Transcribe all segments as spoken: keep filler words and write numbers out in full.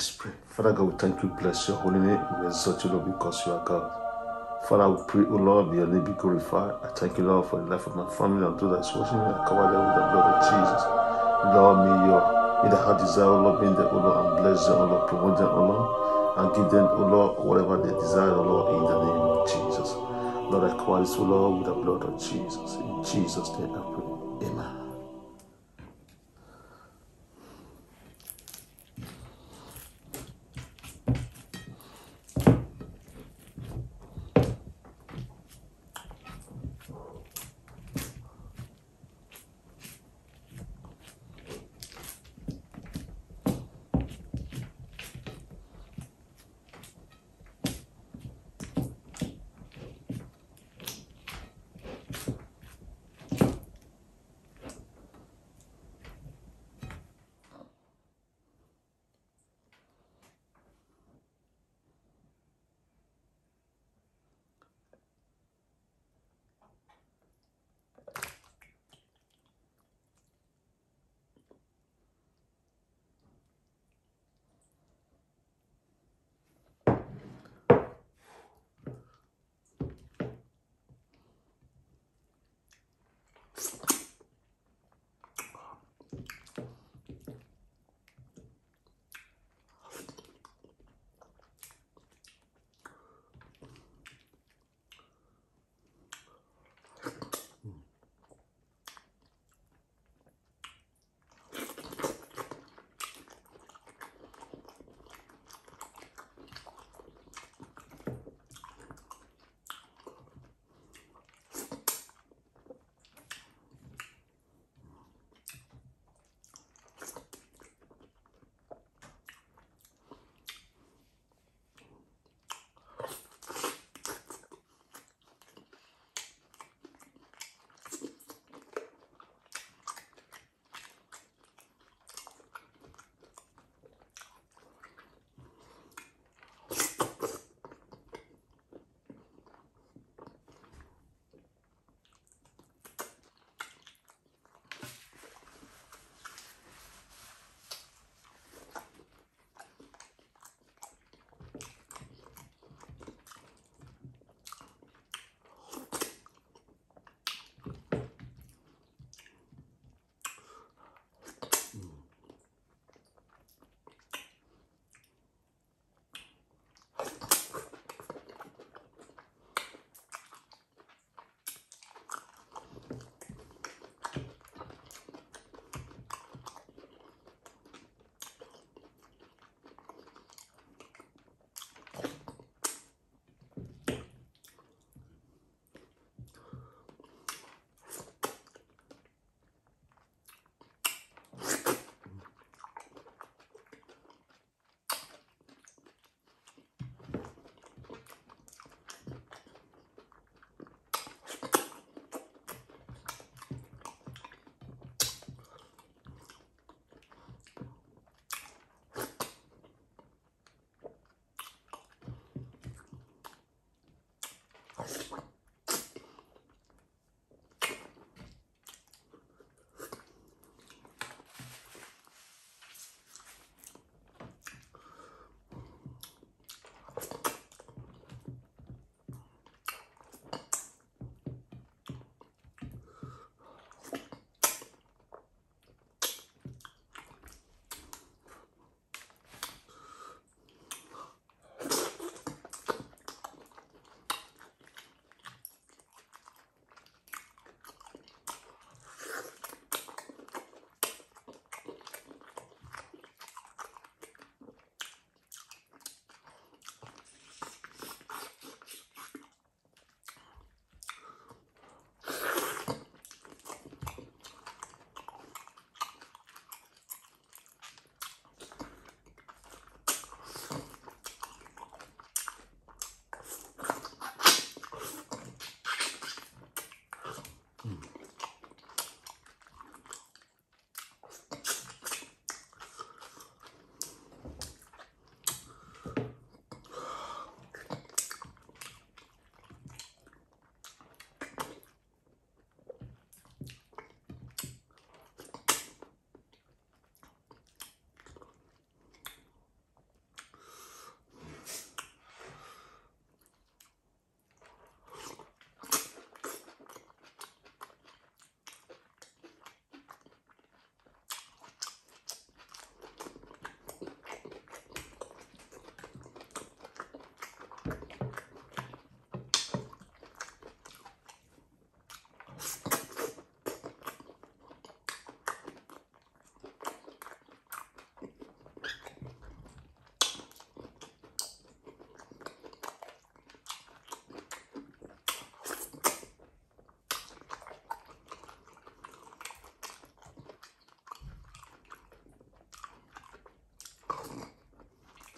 Let's pray. Father God, we thank you, bless your holy name. We exalt you, Lord, because you are God. Father, we pray, O Lord, may your name be glorified. I thank you, Lord, for the life of my family and those that's watching me. I cover them with the blood of Jesus. Lord, may your may the heart desire, O Lord, be in them, O Lord, and bless them, O Lord, promote them, O Lord, and give them, O Lord, whatever they desire, O Lord, in the name of Jesus. Lord, I cover this, O Lord, with the blood of Jesus. In Jesus' name I pray. Amen.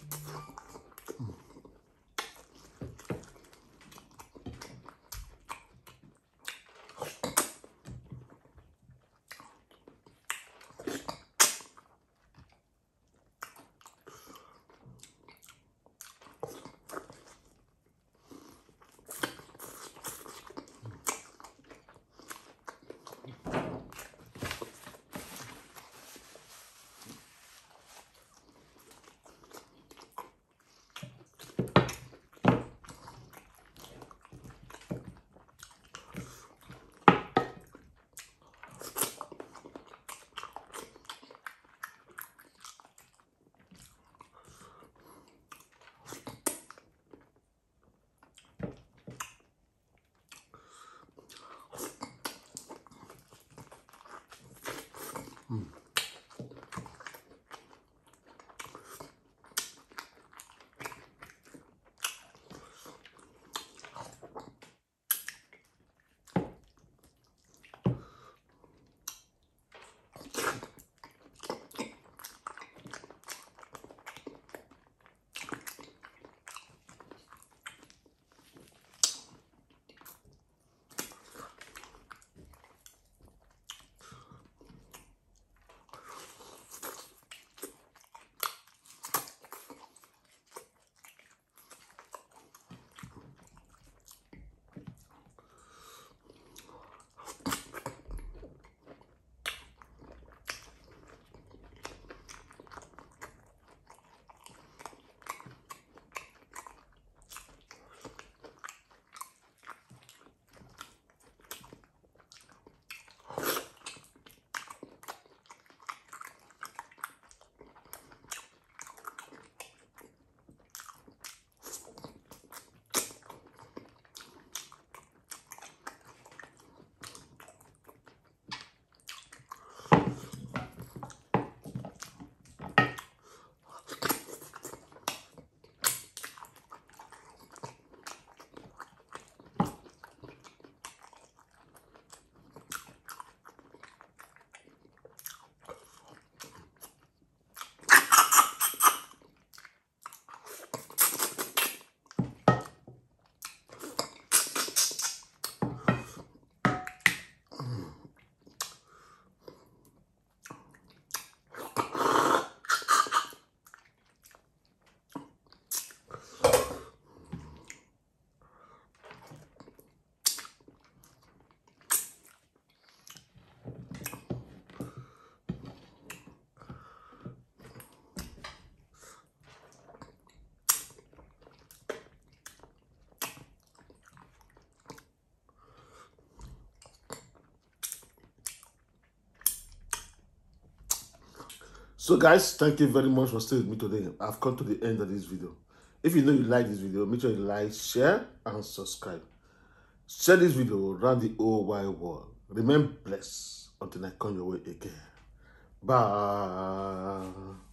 So guys, thank you very much for staying with me today. I've come to the end of this video. If you know you like this video, make sure you like, share, and subscribe. Share this video around the whole wide world. Remain blessed until I come your way again. Bye.